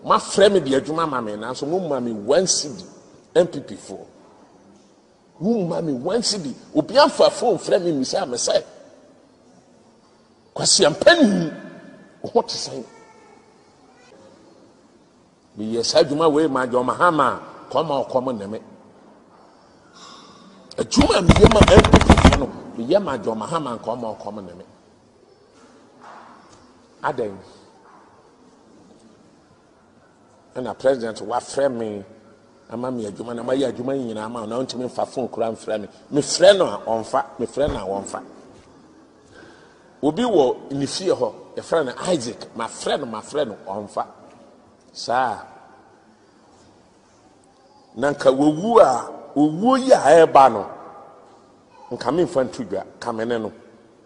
my friend the adwuma ma me na so mo ma me 1 cedi MPP for mo ma me 1 cedi obi afa phone friend me say me say kwasi ampani what to say be yes adwuma we ma jo mahama come na me adwuma me ma MPP no be ye ma jo mahama come na me aden and a president wa frame me ama me adwuma na mayi adwuma nyina ama na ntimi mfa phone kura mfrɛ me frɛ no onfa me frɛ na wonfa obi wo ni fie ho e frɛ no Isaac ma frɛ no onfa saa nanka wowu a owu yi a eba no nka me mfa ntudwa kamene no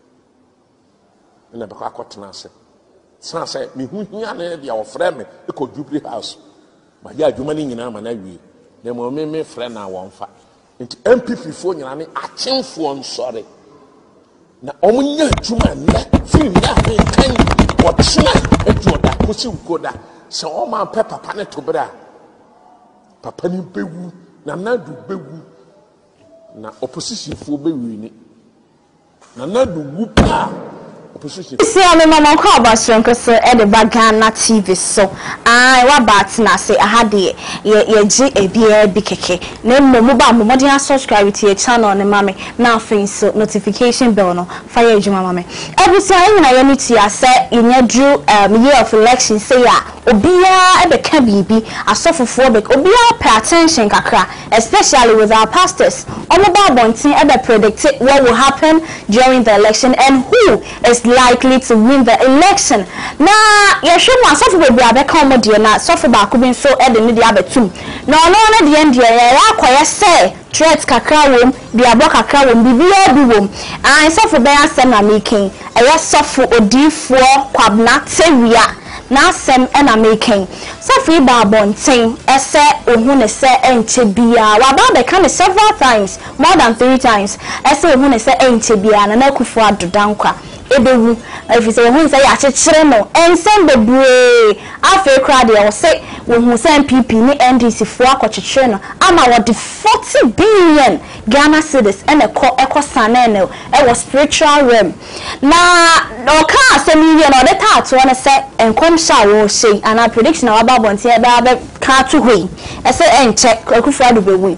na bekwa akotena ase san say me hu hia na dia wo frɛ me e ko Jubilee House ma ya adwuma ni nyina ma na wie na mo me frɛ na wonfa nti MPP fo nyina ne akyemfo nsɔre na omunya adwuma na film na me kan wɔtena etuoda kosi ukoda sɛ o ma papa ne to bra papa ni bewu na nadu bewu na opposition fo bewu ni na nadu wu pa opposition see am mama ko abasron ko so e de Ghana TV so wa bat na say aha de ye gi ebia bi keke na mo ba mo de subscribe to your channel ne mame na afin so notification bell no fire adwuma mame ebusi ayi na ye ni ti ase inya dru year of election say ya obia e be ka bibi asofofo be obia pay attention kakra especially with our pastors omo ba bontin e be predict what will happen during the election and who is likely to win the election. Na yesho mo asofo bebi abeka omo de na asofo ba ko bi so e de ne de abetum na ono na de ndie ya akoye se threat kakra wom bi abo kakra wom bibia bi wom asofo be asem na making eya sofo Odifo Tawiah na asem na making sofo ba bonten ese ohun ne se enche bia wa ba be kan several times more than 3 times ese ohun ne se enche bia na Akufo Addo dankwa ebewu efise ehun se ya chechire no ensem bebre afa kra de wo se wo hu se MPP ni NDC fo akochechire no ama wo de 40 billion Ghana cedis ene eko sanene e wo spiritual realm na no ka asemi wie no de tato ne se enkomsha wo sei ana prediction na waba bonte e ba ka to hoi e se enche Akufo Addo bewu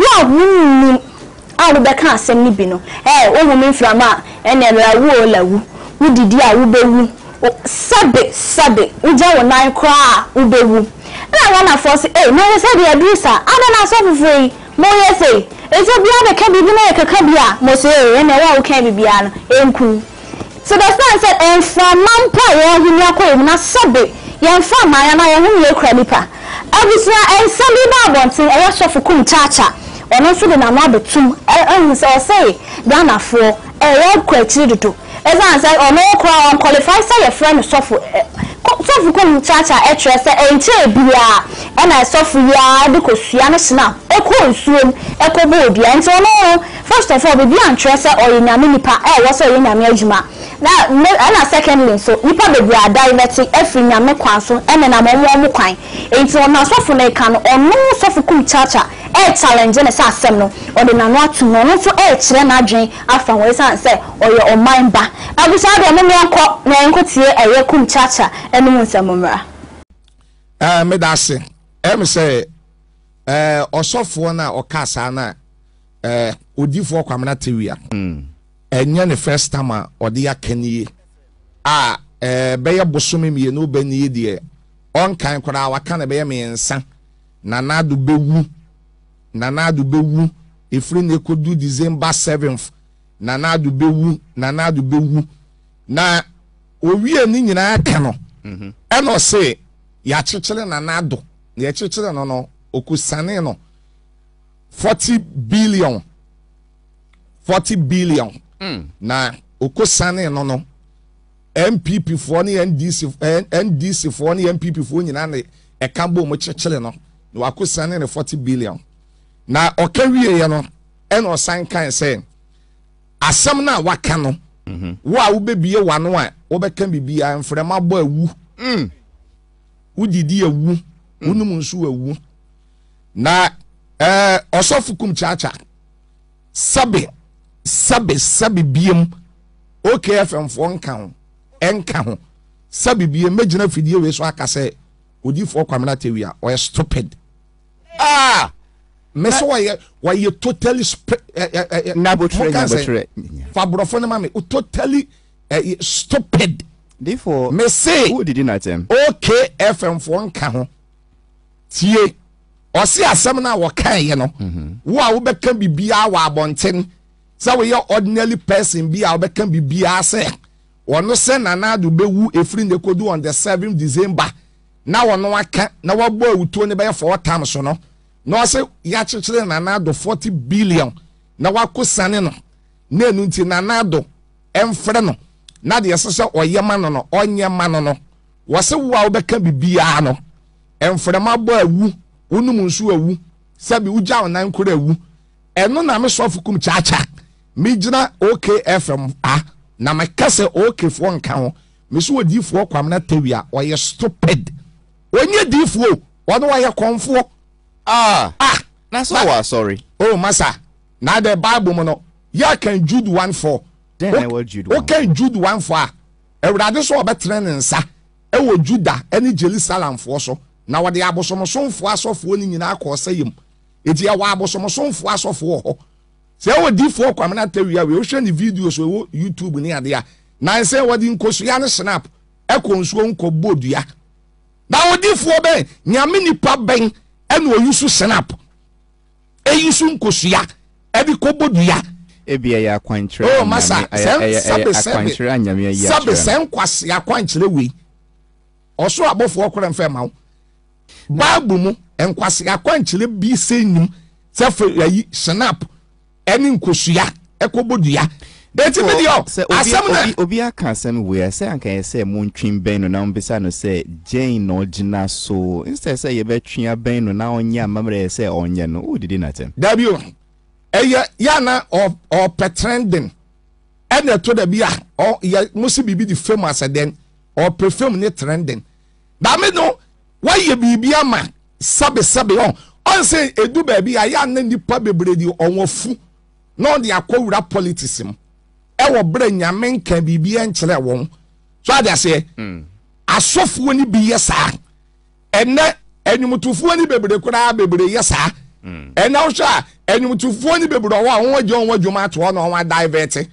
wo awu be kan asem ni bi no wo hu me mframa ene lawu wudidi a wubewu sabe uja wo nan kra wubewu na wana force no say the adrisa ada na so fufui mo yese ezo bia be ka bibi na kaka bia mo say ene wa wo kan bibia no enku so the stand said en from mampa wo hunu akoyem na sabe yen fa maya na ye hu ye kra nipa abusua en sabi ba bonten e so Kumchacha ono so de na no abetum ehun say Ghana fo e kwa chirido eza say ono kwa on qualify say your friend sofu Kumchacha etrese enche bia na sofu ya de kosua no sina eko nsuom eko bodua nti ono first of all be bia antrese oyanyame nipa wo so oyanyame adwuma na secondly so nipa be bia divert every nyame kwan so ene na mo kwan nti ono sofu na ka no ono sofu Kumchacha challenge na sa asem no ode na no atum no so kire na adwen afa wo san se oyo oman ba abusa de mo nko na enkotie eye Kumchacha enu nsamomra me da se em se osofo na okasa na Odifo Tawiah enye ne first time ode yakanie beye bosome mie no banie de on kan kwara waka na beye me nsa na nadu bewu efri ne kodu December 7th na nadu bewu na owie ni nyina aka no eno se ya chechele na nadu ya chechele no okusane no 40 billion na okusane no MPP for ni NDC for ni MPP for nyina na ekambo mo chechele no wakusane ne 40 billion na okawie ye no eno san kan say asem na waka no wo a wo bebie wano a wo beka bibia mfrema bo awu udidi ewu unum nso ewu na osofu Kumchacha sabe biem OKFM fo enka ho sabe biem megina fidie we so aka say Odifo Tawiah or stupid meso why totally nabotre fabrofo na mame totally stupid. Therefore, me say who did you not him? OKFM for one count. Tie or see a seminar or can you know. Wow, be can be wa bonten. So we are ordinary person be our can be say. Or no send another be woo a friend they could do on the 7th December. Now no one can now what boy would 20 by 4 times so no. No say yachile another 40 billion. Now what could sanino. Ne nunti nanado emfreno. Na de yesese oyema no onyema no wose wo a obeka bibia no emfrema bo awu unum nso awu sabi uja onan kura awu eno na me sofu Kumchacha me gina OKFM na me kase OKfo nka ho me so Odifo Tawiah oye stupid onye difo wono waye konfo na so wa sorry masa na the Bible mo no ya kan Jude 1:4 then I will Jude 1. Okay, Jude 1:4. Everybody so better nsa. Ewo Juda any Jerusalem for so. Na wade abosomsomfo asofo ni nyina akọ sayem. Eti ya wa abosomsomfo asofo ho. Se Odifo Tawiah we hwe ni videos we YouTube ni ade a. Na se wade nkosua ne snap. Ekonsuo nkobodua. Na Odifo ben nyame nipa ben ene oyusu snap. Eyusu nkosua ebi kobodua. Ebia ya kwanchire masa akwanchire anyame ya sabe sen kwase akwanchire we oso abofo okore mfa ma Bible mu enkwase akwanchire bi senyim sefe yi snap eni nkosua ekobodua eti video asem obi aka asem we say anka ye say montwin ben no na mbisa no say Jane no gina so instead say ye betwia ben no na onya mamre say onye no wo didi na tem dabio yana or petrending and to the bia or must be the famous then or perfume ne trending that me no why ye bibia ma sabe on say edu baby aya na nipa bebredi onwofu no de akwura politicism e wo bre nyame nka bibia nkyere won so ade say asofo ni bi yesa ene enumutufu ni bebre kura bebre yesa and now sha enumutufu ni bebre wa won wadwuma to no wa divert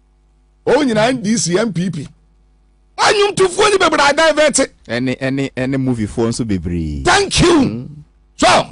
o nyina NDC MPP enumutufu ni bebre divert any movie for so bebre thank you so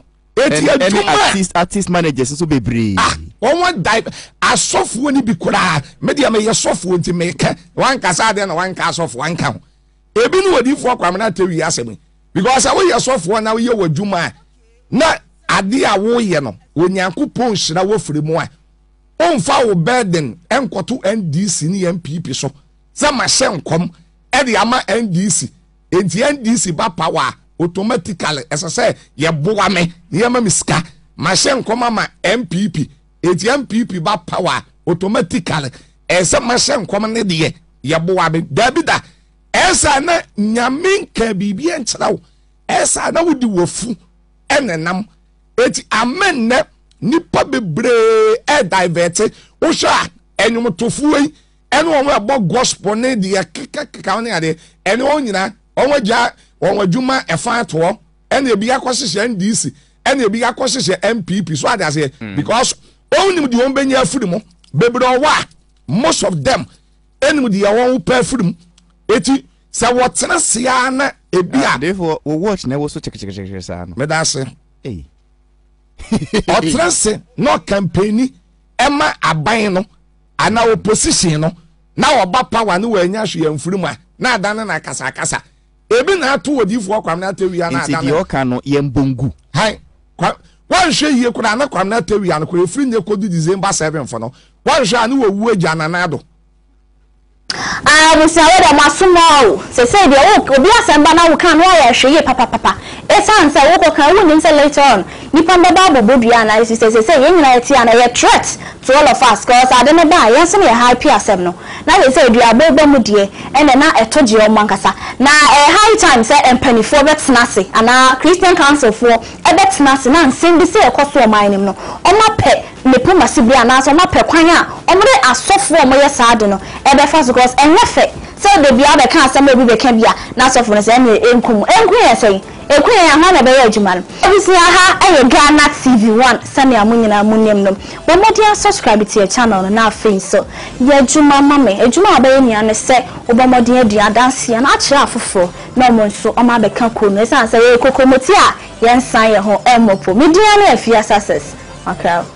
any artist managers so bebre won dive asofo ni bi kura media me yesofo nti meka wan kasa de na wan ka asofo wan ka ebi ni Odifo Tawiah asemi because we yesofo na we ye wadwuma na ade a wo ye no onyankopon hira wo firi mu a onfa wo burden enkoto NDC ni MPP so za ma hye nkom e de ama NDC enti NDC ba power automatically esese ye boa me ye ma miska ma hye nkom ama MPP enti MPP ba power automatically ese ma hye nkom ne de ye boa me dabida esa na nyamin ka bibia nkyrawo esa na wodi wofu enenam eti amen ne nipa bebre divert o sha enumtofu yi ene won abo gospel ne de keka ne ade ene won nyina won wadwuma efa to ene ebi akosese NDC ene ebi akosese MPP so ade ase because onim de won benya afiri mu bebre owa most of them enim de won pa afiri mu eti se wotena sia na ebia therefore we watch na wo so check sa no me da se otrese no campaign ema aban no ana opposition no na oba power no wanya hwe amfuru a na adan na kasa ebi na ato Odifo Tawiah na adan na o ka no yembongu hai wan hwe yie kura na Tawiah no kura free ne kodu December 7 for no wan hwe anu wawu agya na nado musa we da masomo se de obi asemba na wo kan no ya hwe ye papa esan say wo ko kan wo nim say later on nipa mbaba bobodua na say yen nyina yeti ana ye threat to all of us cause ade ne ba yen so ne happy asem no na ye say dua ba mu de ene na etoje o mankasa na high time say empanifo betena se ana Christian council for betena se na nsem bi say ekoso o man nim no o ma pe ne poma sibri ana so ma pe kwan a o mre asofo o mo ye saade no fa so cause enyefe say the bia be kan asem bi be kan bia na asofo no say enkum ye say ekwe ya ha na be ya adwuma no obisi ha Ghana TV1 sani amunyina amunyem no bo modi subscribe to your channel no na afin so ya adwuma mame adwuma abaye nia ne se obomodi adua dance ya na akira afofo na mo nso o ma be kan ko no say kokomoti a yensan ye ho emopo media na afia success okay